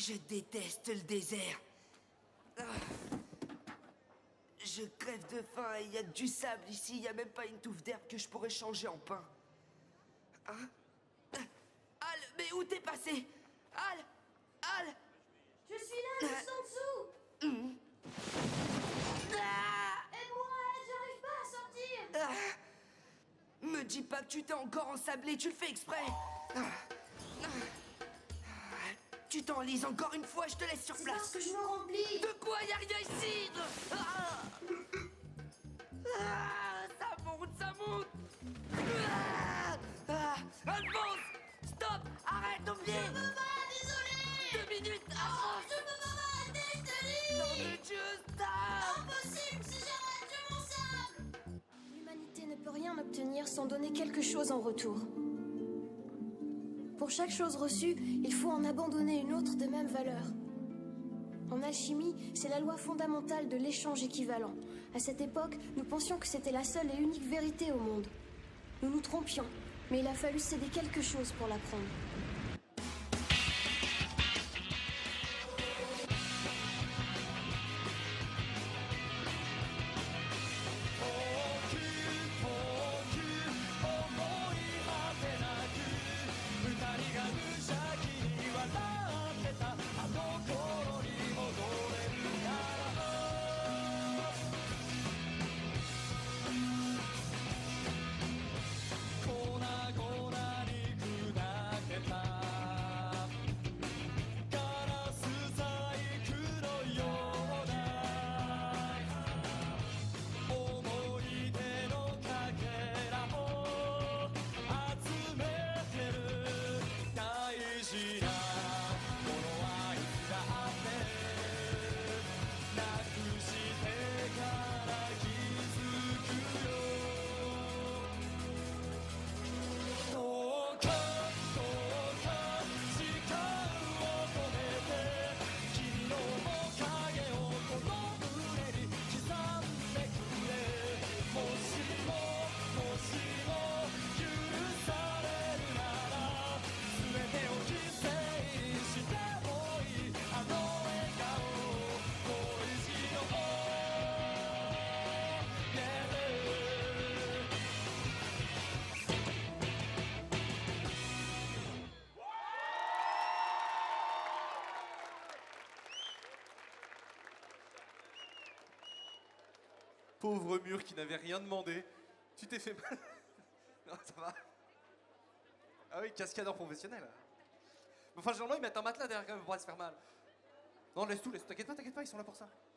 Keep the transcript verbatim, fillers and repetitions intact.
Je déteste le désert. Ah. Je crève de faim et il y a que du sable ici. Il n'y a même pas une touffe d'herbe que je pourrais changer en pain. Hein? Al, mais où t'es passé? Al! Al! Je suis là, juste en dessous. Mmh. Ah! Aide-moi, aide, j'arrive pas à sortir. Ah! Me dis pas que tu t'es encore ensablé, tu le fais exprès. Ah! Ah! Tu t'enlises encore une fois, je te laisse sur C'est place. parce que je me remplis. De quoi? Y'a rien ici. Ah! Ah! Ça monte, ça monte. Ah! Ah! Alphonse! Stop! Arrête, oublie! Je peux pas, désolé. Deux minutes! Oh, Avance! je peux pas m'arrêter, je te dis. Nom de Dieu, stop! Impossible, si j'arrête, je m'ensable. L'humanité ne peut rien obtenir sans donner quelque chose en retour. Pour chaque chose reçue, il faut en abandonner une autre de même valeur. En alchimie, c'est la loi fondamentale de l'échange équivalent. À cette époque, nous pensions que c'était la seule et unique vérité au monde. Nous nous trompions, mais il a fallu céder quelque chose pour l'apprendre. Pauvre mur qui n'avait rien demandé. Tu t'es fait mal. Non, ça va. Ah oui, cascadeur professionnel. Enfin, généralement, ils mettent un matelas derrière quand même pour pas se faire mal. Non, laisse tout, laisse. T'inquiète pas, t'inquiète pas, ils sont là pour ça.